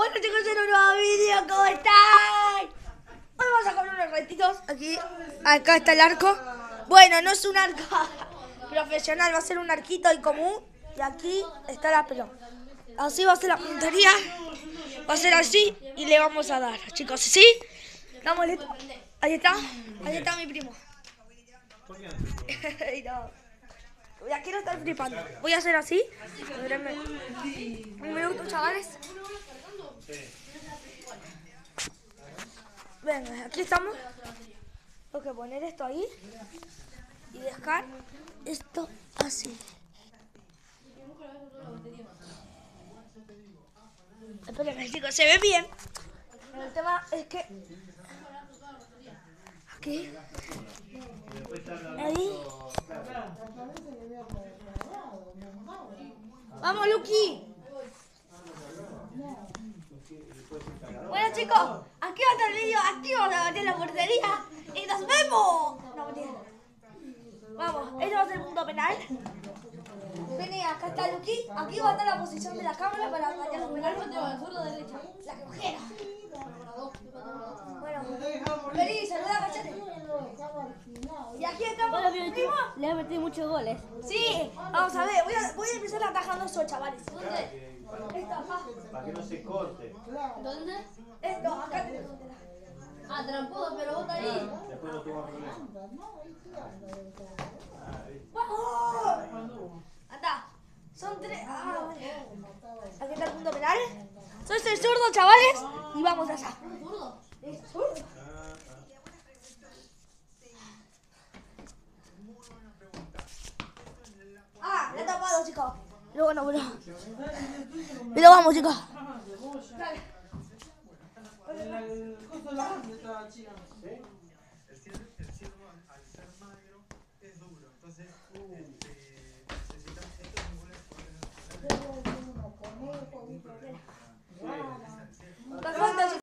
Hola chicos, en un nuevo vídeo, ¿cómo están? Hoy vamos a comer unos retitos aquí. Acá está el arco. Bueno, no es un arco profesional, va a ser un arquito y común. Y aquí está la pelota. Así va a ser la puntería. Va a ser así y le vamos a dar, chicos. ¿Sí? ¿Estamos listos? Ahí está mi primo. No. Ya quiero estar flipando. Voy a hacer así. Espérenme. Un minuto, chavales. Venga, aquí estamos. Tengo que poner esto ahí y dejar esto así. Espérenme, chicos, se ve bien. Pero el tema es que aquí, ahí. ¡Vamos, Luqui! Bueno, chicos, aquí va a estar el vídeo. Aquí vamos a bater la portería. ¡Y nos vemos! No, mentira. Vamos, esto va a ser el punto penal. Vení, acá está Luqui. Aquí va a estar la posición de la cámara para bater los penales. ¿Zurda o derecha? La que cojera. Bueno, vení, saluda a Cachete. Y aquí estamos. Le ha metido muchos goles. Sí, vamos a ver, voy a empezar atajando eso, chavales. ¿Dónde? Esto, acá. Para que no se corte. ¿Dónde? Esto, acá tenemos. Ah, trampudo, pero vos ahí. Después no toma problema. ¡Vamos! Anda, son tres. Ah, bueno. Aquí está el punto penal. Soy el zurdo, chavales. Y vamos allá. ¿Zurdo? ¿Es zurdo? Ah, le he tapado, chicos. Pero bueno, pero. Pero vamos, chicos. Dale. El costo de la banda está china. El cielo al ser magro es duro, entonces necesitas estos ángulos.